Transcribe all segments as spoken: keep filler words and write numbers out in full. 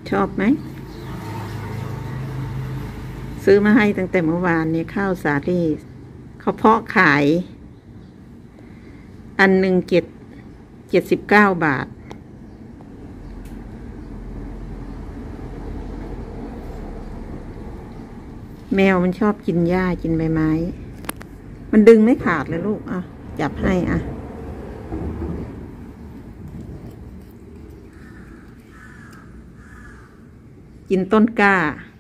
ชอบไหมซื้อมาให้ตั้งแต่เมื่อวานนี้ข้าวสาลี่เขาเพาะขายอันหนึ่งเจ็ดเจ็ดสิบเก้าบาทแมวมันชอบกินหญ้ากินใบไม้มันดึงไม่ขาดเลยลูกอ่ะจับให้อ่ะกินต้นกล้า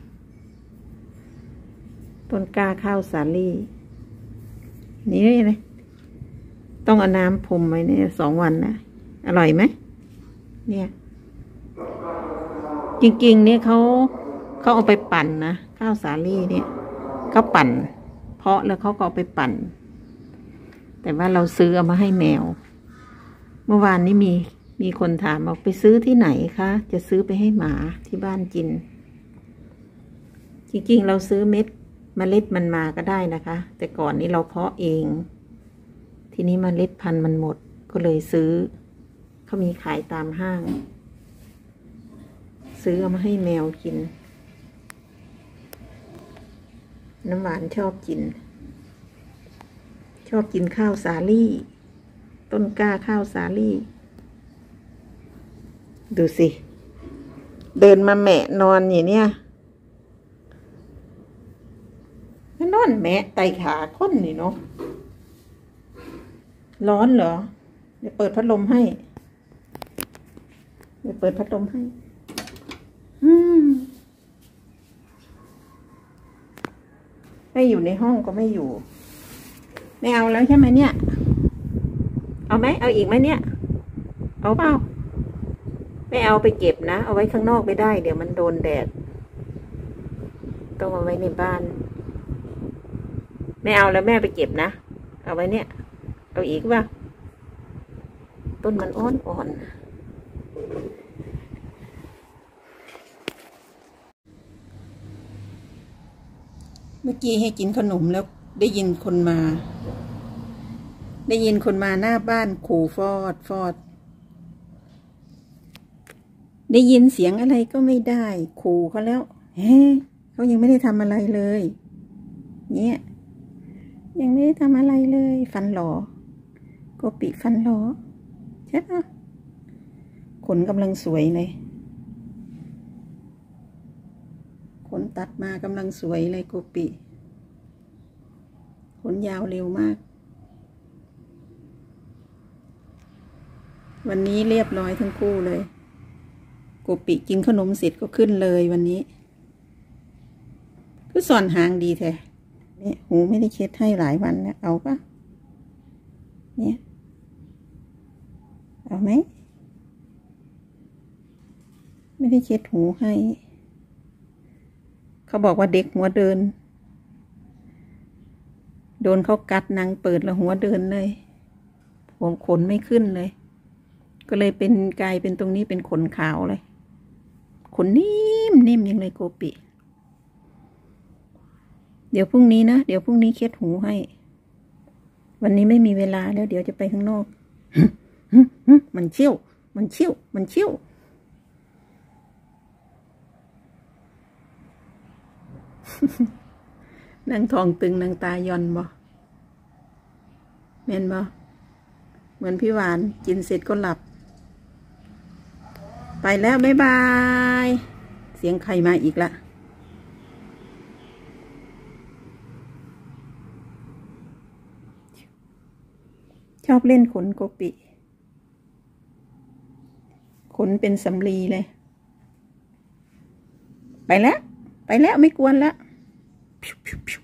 ต้นกล้าข้าวสาลี่นี่เลยต้องเอาน้ำพรมไว้เนี่ยสองวันนะอร่อยไหมเนี่ยจริงๆเนี่ยเขาเขาเอาไปปั่นนะข้าวสาลี่เนี่ยเขาปั่นเพาะแล้วเขาก็เอาไปปั่นแต่ว่าเราซื้อเอามาให้แมวเมื่อวานนี้มีมีคนถามบอกไปซื้อที่ไหนคะจะซื้อไปให้หมาที่บ้านกินจริงๆเราซื้อเม็ดเมล็ดมันมาก็ได้นะคะแต่ก่อนนี้เราเพาะเองทีนี้เมล็ดพันธุ์มันหมดก็เลยซื้อเขามีขายตามห้างซื้อเอามาให้แมวกินน้ำหวานชอบกินชอบกินข้าวสาลี่ต้นกล้าข้าวสาลี่ดูสิเดินมาแหมะนอนอย่างเนี้ยนอนแหมะไต่ขาค้นนี่เนาะร้อนเหรอเดี๋ยวเปิดพัดลมให้เดี๋ยวเปิดพัดลมให้อืมไม่อยู่ในห้องก็ไม่อยู่ไม่เอาแล้วใช่ไหมเนี่ยเอาไหมเอาอีกไหมเนี่ยเอาเปล่าไม่เอาไปเก็บนะเอาไว้ข้างนอกไม่ได้เดี๋ยวมันโดนแดดต้องเอาไว้ในบ้านไม่เอาแล้วแม่ไปเก็บนะเอาไว้เนี่ยเอาอีกป่ะต้นมันอ่อนอ่อนเมื่อกี้ให้กินขนมแล้วได้ยินคนมาได้ยินคนมาหน้าบ้านขู่ฟอดฟอดได้ยินเสียงอะไรก็ไม่ได้ขู่เขาแล้วเฮ้เขายังไม่ได้ทำอะไรเลยเนี่ยยังไม่ได้ทำอะไรเลยฟันหลอโกปิฟันหลอใช่ปะขนกำลังสวยเลยขนตัดมากำลังสวยเลยโกปิขนยาวเร็วมากวันนี้เรียบร้อยทั้งคู่เลยโกปิกินขนมเสร็จก็ขึ้นเลยวันนี้คือสอนหางดีแท้เนี่ยหูไม่ได้เช็ดให้หลายวันแล้วเอาปะเนี่ยเอาไหมไม่ได้เช็ดหูให้เขาบอกว่าเด็กหัวเดินโดนเขากัดนางเปิดแล้วหัวเดินเลยผมขนไม่ขึ้นเลยก็เลยเป็นกลายเป็นตรงนี้เป็นขนขาวเลยขนนิ่มนิ่มยังเลยโกปิเดี๋ยวพรุ่งนี้นะเดี๋ยวพรุ่งนี้เช็ดหูให้วันนี้ไม่มีเวลาแล้วเดี๋ยวจะไปข้างนอกมันเชี่ยวมันเชี่ยวมันเชี่ยวนางทองตึงนางตายอนบ่แม่นบ่เหมือนพี่หวานกินเสร็จก็หลับไปแล้วบ๊ายบายเสียงใครมาอีกละชอบเล่นขนโกปิขนเป็นสำลีเลยไปแล้วไปแล้วไม่กวนแล้ว